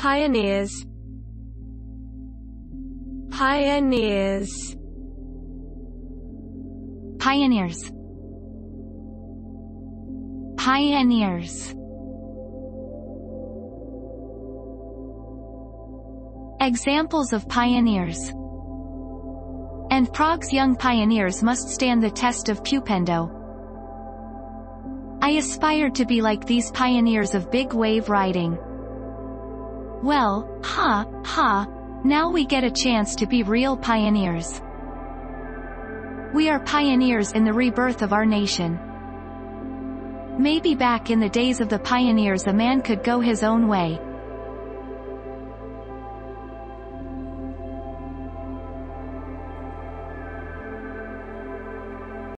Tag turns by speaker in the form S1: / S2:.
S1: Pioneers. Pioneers.
S2: Pioneers. Pioneers. Examples of pioneers. And Prague's young pioneers must stand the test of Pupendo. I aspired to be like these pioneers of big wave riding. Well, now we get a chance to be real pioneers. We are pioneers in the rebirth of our nation. Maybe back in the days of the pioneers a man could go his own way,